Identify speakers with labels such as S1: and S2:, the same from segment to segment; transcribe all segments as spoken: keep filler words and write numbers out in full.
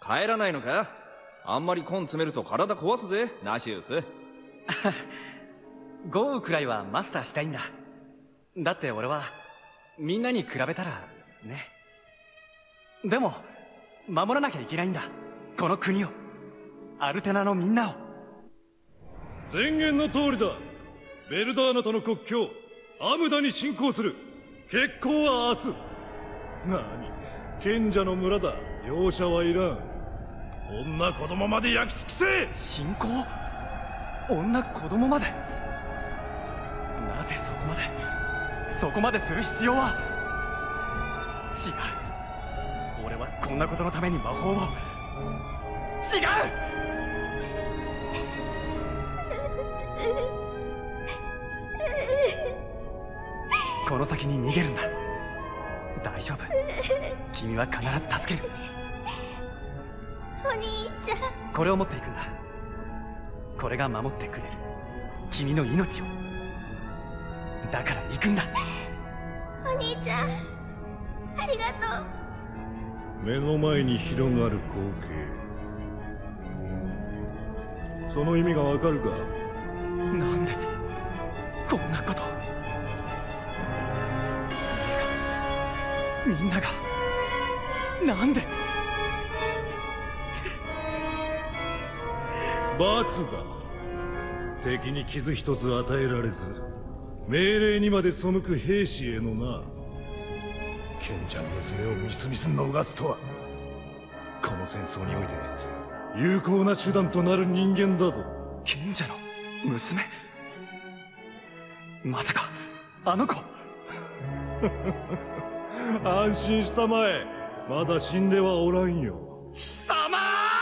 S1: 帰らないのか？あんまり根詰めると体壊すぜ、ナシウス。
S2: 豪雨くらいはマスターしたいんだ。だって俺はみんなに比べたらね。でも守らなきゃいけないんだ、この国を、アルテナのみんなを。
S3: 宣言の通りだ。ベルダーナとの国境アムダに侵攻する。決行は明日。なに、賢者の村だ。容赦はいらん。女子供まで焼き尽くせ。
S2: 侵攻？女子供まで？なぜそこまでそこまでする必要は？違う、俺はこんなことのために魔法を。違う。この先に逃げるんだ。大丈夫、君は必ず助ける。
S4: お兄ちゃん、
S2: これを持っていくんだ。これが守ってくれる君の命を。だから行くんだ。
S4: お兄ちゃん、ありがとう。
S3: 目の前に広がる光景、その意味がわかるか？
S2: なんでこんなこと。みんながなんで。
S3: 罰だ。敵に傷一つ与えられず命令にまで背く兵士へのな。賢者の娘をみすみす逃すとは、この戦争において有効な手段となる人間だぞ。
S2: 賢者の娘？まさかあの子？
S3: 安心したまえ、まだ死んではおらんよ。
S2: 貴様！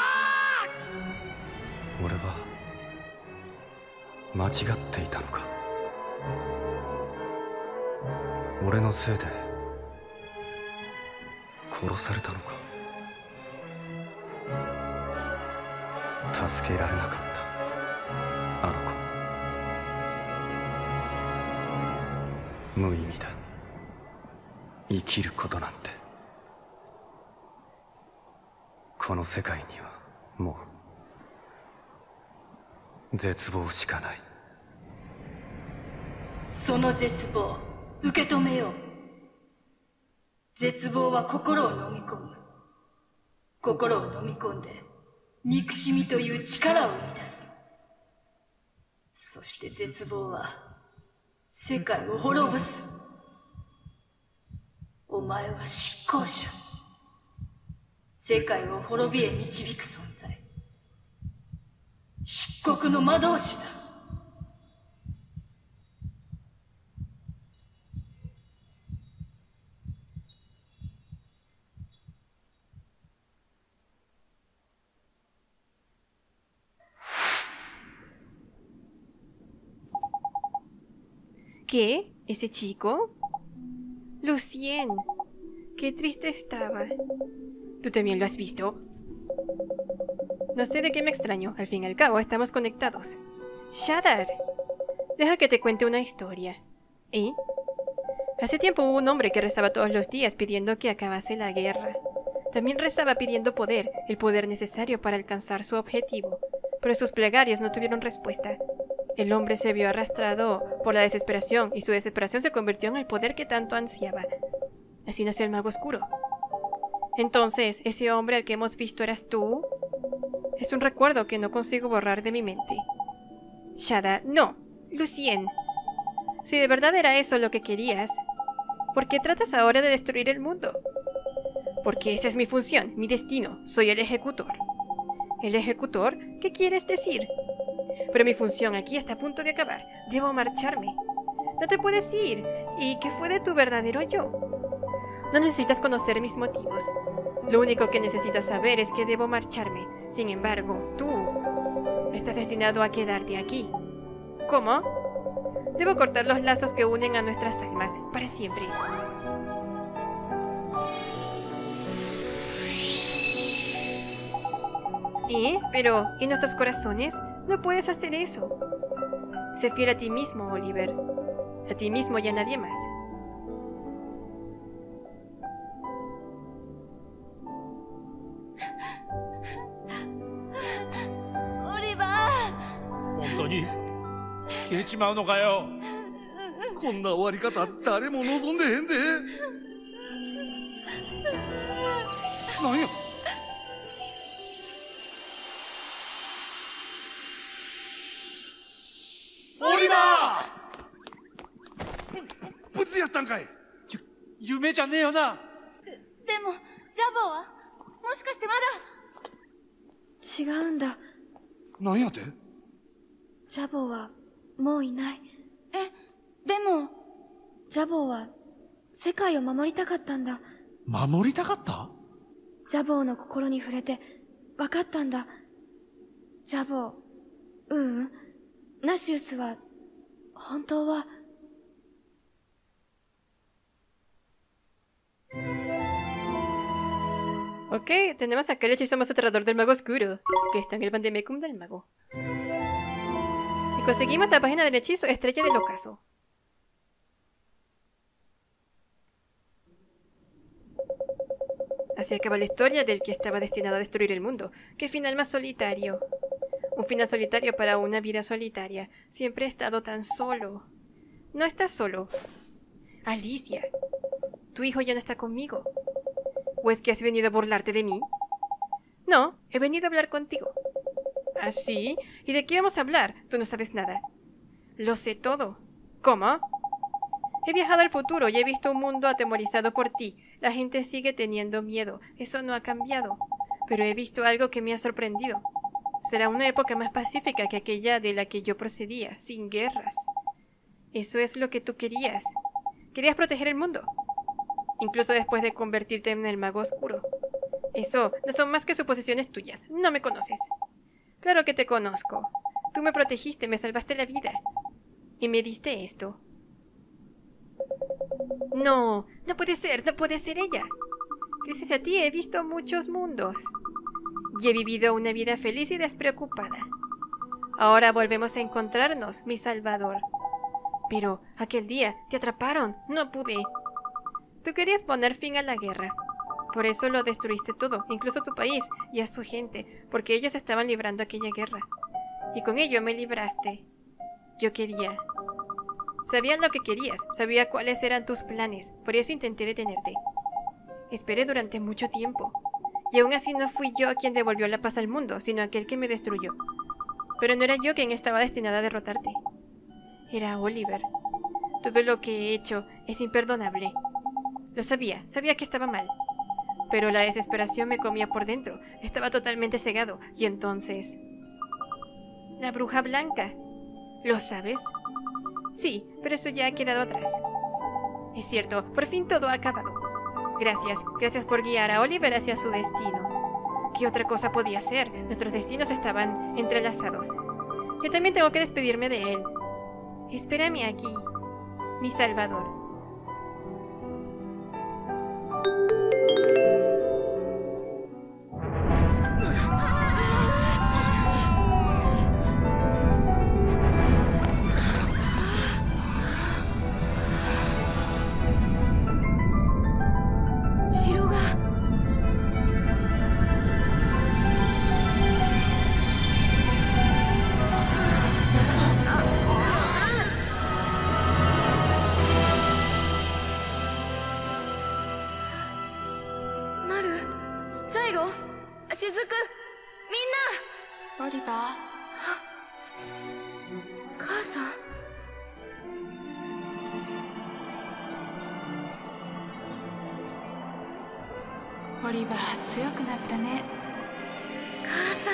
S2: 俺は間違っていたのか。俺のせいで殺されたのか。助けられなかったあの子。無意味だ、生きることなんて。この世界にはもう絶望しかない。
S5: その絶望受け止めよう。絶望は心を飲み込む。心を飲み込んで憎しみという力を生み出す。そして絶望は世界を滅ぼす。お前は執行者、世界を滅びへ導く存在、漆黒の魔導士だ。
S6: ¿Qué? ¿Ese chico? Lucien, qué triste estaba. ¿Tú también lo has visto? No sé de qué me extraño, al fin y al cabo estamos conectados. Shadar, deja que te cuente una historia. ¿Eh? Hace tiempo hubo un hombre que rezaba todos los días pidiendo que acabase la guerra. También rezaba pidiendo poder, el poder necesario para alcanzar su objetivo. Pero sus plegarias no tuvieron respuesta. El hombre se vio arrastrado por la desesperación y su desesperación se convirtió en el poder que tanto ansiaba. Así nació el mago oscuro. Entonces, ¿ese hombre al que hemos visto eras tú? Es un recuerdo que no consigo borrar de mi mente. Shada, no, Lucien. Si de verdad era eso lo que querías, ¿por qué tratas ahora de destruir el mundo? Porque esa es mi función, mi destino, soy el ejecutor. ¿El ejecutor? ¿Qué quieres decir? Pero mi función aquí está a punto de acabar. Debo marcharme. No te puedes ir. ¿Y qué fue de tu verdadero yo? No necesitas conocer mis motivos. Lo único que necesitas saber es que debo marcharme. Sin embargo, tú estás destinado a quedarte aquí. ¿Cómo? Debo cortar los lazos que unen a nuestras almas para siempre. ¿Eh? Pero, ¿y nuestros corazones? No puedes hacer eso. Sé fiel a ti mismo, Oliver. A ti mismo y a nadie más.
S7: 当に消えちまうのかよ。
S2: こんな終わり方誰も望んでへんで。なんや。
S7: オリバー！
S2: ブツやったんかい。
S7: ゆ夢じゃねえよな。
S4: でもジャボーはもしかしてまだ。違うんだ。
S2: なんやて。
S4: ジャボーはもういない。え、でもジャボーは世界を守りたかったんだ。
S7: 守りたかった？
S4: ジャボーの心に触れて分かったんだ。ジャボー、ううん、ナシウスは本当は。
S6: Ok, tenemos acá el hechizo más aterrador del mago oscuro, que está en el Vandemecum del mago. Y conseguimos la página del hechizo Estrella del Ocaso. Así acaba la historia del que estaba destinado a destruir el mundo. ¡Qué final más solitario! Un final solitario para una vida solitaria. Siempre he estado tan solo. No estás solo. Alicia, tu hijo ya no está conmigo. ¿O es que has venido a burlarte de mí? No, he venido a hablar contigo. ¿Ah, sí? ¿Y de qué vamos a hablar? Tú no sabes nada. Lo sé todo. ¿Cómo? He viajado al futuro y he visto un mundo atemorizado por ti. La gente sigue teniendo miedo. Eso no ha cambiado. Pero he visto algo que me ha sorprendido. Será una época más pacífica que aquella de la que yo procedía, sin guerras. Eso es lo que tú querías. Querías proteger el mundo. Incluso después de convertirte en el mago oscuro. Eso no son más que suposiciones tuyas. No me conoces. Claro que te conozco. Tú me protegiste, me salvaste la vida. Y me diste esto. No, no puede ser, no puede ser ella. Gracias a ti he visto muchos mundos. Y he vivido una vida feliz y despreocupada. Ahora volvemos a encontrarnos, mi salvador. Pero aquel día te atraparon, no pude. Tú querías poner fin a la guerra. Por eso lo destruiste todo, incluso tu país y a su gente, porque ellos estaban librando aquella guerra. Y con ello me libraste. Yo quería. Sabía lo que querías, sabía cuáles eran tus planes, por eso intenté detenerte. Esperé durante mucho tiempo. Y aún así no fui yo quien devolvió la paz al mundo, sino aquel que me destruyó. Pero no era yo quien estaba destinada a derrotarte. Era Oliver. Todo lo que he hecho es imperdonable. Lo sabía, sabía que estaba mal. Pero la desesperación me comía por dentro. Estaba totalmente cegado. Y entonces... La bruja blanca. ¿Lo sabes? Sí, pero eso ya ha quedado atrás. Es cierto, por fin todo ha acabado. Gracias, gracias por guiar a Oliver hacia su destino. ¿Qué otra cosa podía ser? Nuestros destinos estaban entrelazados. Yo también tengo que despedirme de él. Espérame aquí, mi salvador.
S8: オリバー強くなったね。
S4: 母さ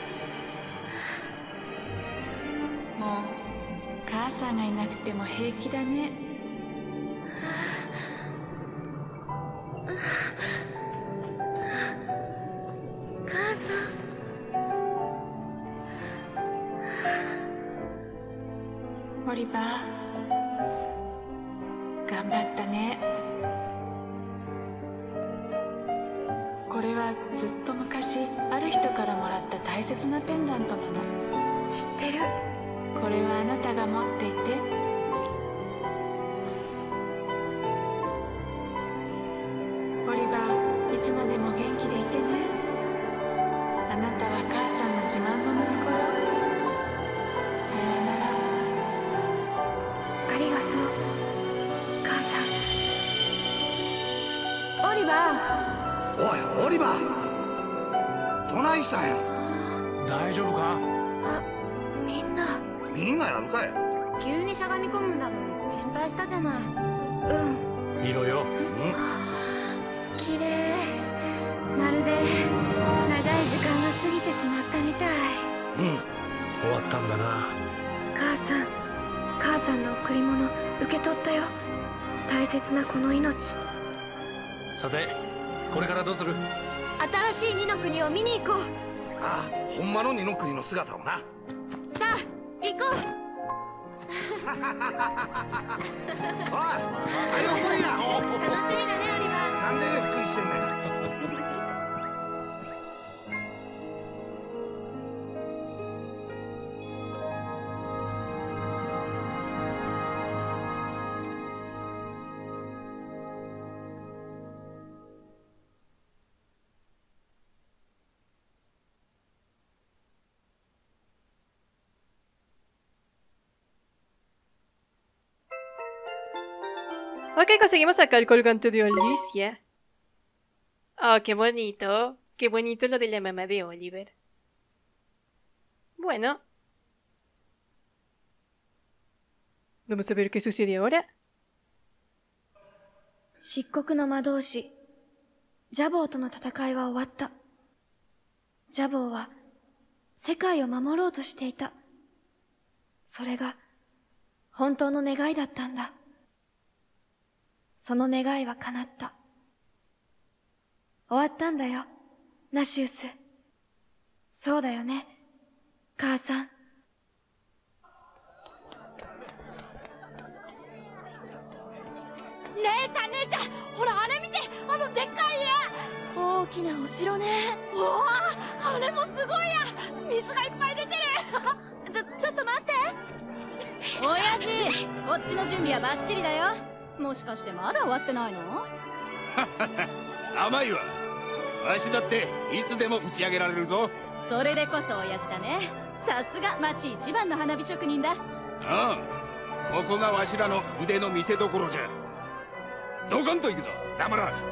S8: ん。もう母さんがいなくても平気だね。
S4: 母さん。
S8: オリバー頑張ったね。これはずっと昔ある人からもらった大切なペンダントなの。
S4: 知ってる。
S8: これはあなたが持っていて。オリバーいつまでも元気でいてね。あなたは母さんの自慢の息子よ。大
S4: リバ
S9: おいオリバー、どないしたんや。
S7: 大丈夫か？
S4: ー。あ、みんな
S9: みんなやるかい。
S4: 急にしゃがみ込むんだもん。心配したじゃない。うん。
S7: 見ろよ。
S4: 綺麗。まるで長い時間が過ぎてしまったみたい。
S9: うん。
S7: 終わったんだな。
S4: 母さん、母さんの贈り物受け取ったよ。大切なこの命。
S7: さて、これからどうする？
S4: 新しい二の国を見に行こう。
S9: ああ、ほんまの二の国の姿をな。
S4: さあ行こう。
S9: おい、早く来いや。
S4: 楽しみだねオリバー。
S9: なんでゆっくりしてんねん。
S6: Ok, conseguimos acá el colgante de Alicia. Oh, qué bonito. Qué bonito lo de la mamá de Oliver. Bueno. Vamos a ver qué sucede ahora.
S4: 漆黒の魔導士、ジャボーとの戦いは終わった。ジャボーは世界を守ろうとしていた。それが本当の願いだったんだ。その願いは叶った。終わったんだよ、ナシウス。そうだよね、母さん。
S10: 姉ちゃん姉ちゃん、ほらあれ見て、あのでっかい家。大きなお城ね。おお、あれもすごいや。水がいっぱい出てる。ちょちょっと待って。
S11: 親父、こっちの準備はバッチリだよ。もしかしてまだ終わってないの？
S12: 甘いわ。わしだっていつでも打ち上げられるぞ。
S11: それでこそ親父だね。さすが町一番の花火職人だ。
S12: ああ、ここがわしらの腕の見せ所じゃ。ドカンと行くぞ、ダブラ。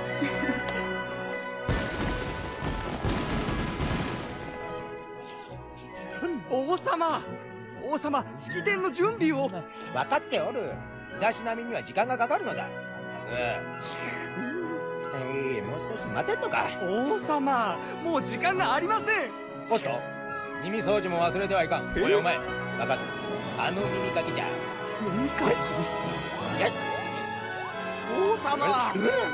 S2: 王様、王様、式典の準備を。
S13: 分かっておる。身だしなみには時間がかかるのだ。ええ、もう少し待てんのか。
S2: 王様、もう時間がありません。
S13: おっと、耳掃除も忘れてはいかん。おいお前、分かった。あの耳かきじゃ。
S2: 耳かき？やっ、王様。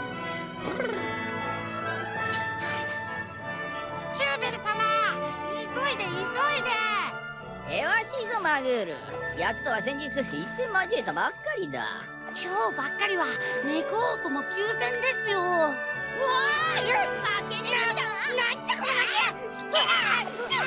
S10: チューベル様、急いで急いで。
S11: 険しいぞマグール。奴とは先日一戦交えたばっかりだ。
S10: 今日ばっかりは猫王とも休戦ですよ。うわあ、負けねえだ。なんじゃこりゃ。すげえ。チューチューチュ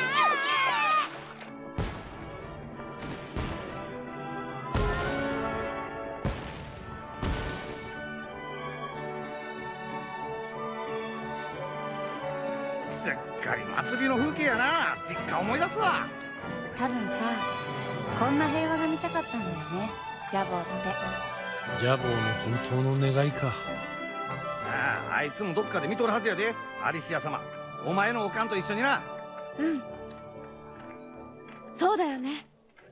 S9: ー。すっかり祭りの風景やな。実家思い出すわ。
S14: 多分さ、こんな平和が見たかったんだよね、ジャボーって。
S7: ジャボーの本当の願いか。
S9: ああ、あいつもどっかで見とるはずやで、アリシア様。お前のおかんと一緒にな。
S4: うん、そうだよね。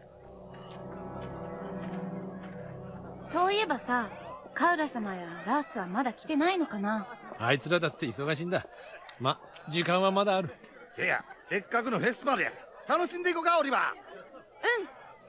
S14: そういえばさ、カウラ様やラースはまだ来てないのかな。
S7: あいつらだって忙しいんだ。ま、時間はまだある。
S9: せや、せっかくのフェスティバルや。楽しんでいこうか、オリバー。
S4: うん。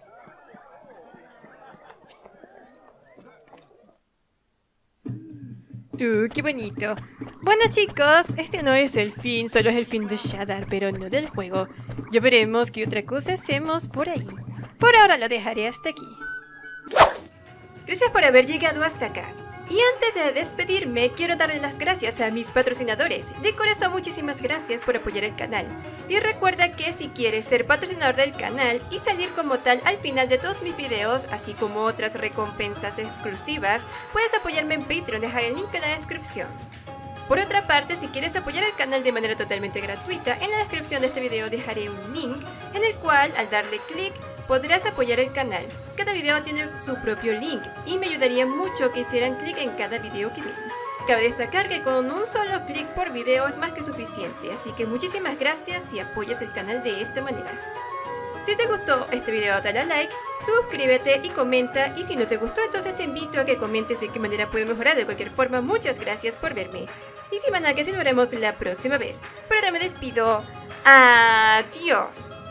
S6: Uh, qué bonito. Bueno chicos, este no es el fin, solo es el fin de Shadar, pero no del juego. Ya veremos qué otra cosa hacemos por ahí. Por ahora lo dejaré hasta aquí. Gracias por haber llegado hasta acá. Y antes de despedirme, quiero darle las gracias a mis patrocinadores. De corazón, muchísimas gracias por apoyar el canal. Y recuerda que si quieres ser patrocinador del canal y salir como tal al final de todos mis videos, así como otras recompensas exclusivas, puedes apoyarme en Patreon, dejar el link en la descripción. Por otra parte, si quieres apoyar el canal de manera totalmente gratuita, en la descripción de este video dejaré un link en el cual, al darle clic, podrás apoyar el canal. Cada video tiene su propio link y me ayudaría mucho que hicieran clic en cada video que ven. Cabe destacar que con un solo clic por video es más que suficiente, así que muchísimas gracias si apoyas el canal de esta manera. Si te gustó este video dale a like, suscríbete y comenta, y si no te gustó entonces te invito a que comentes de qué manera puedo mejorar. De cualquier forma, muchas gracias por verme. Y sin más nada que hacer, nos veremos la próxima vez. Por ahora me despido. Adiós.